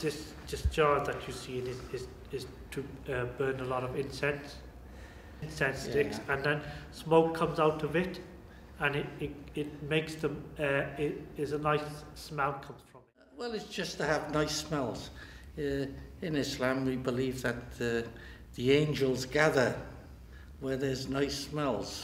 This jar that you see in it is to burn a lot of incense sticks, and then smoke comes out of it, and it makes them it is a nice smell comes from it. Well, it's just to have nice smells. In Islam, we believe that the angels gather where there's nice smells.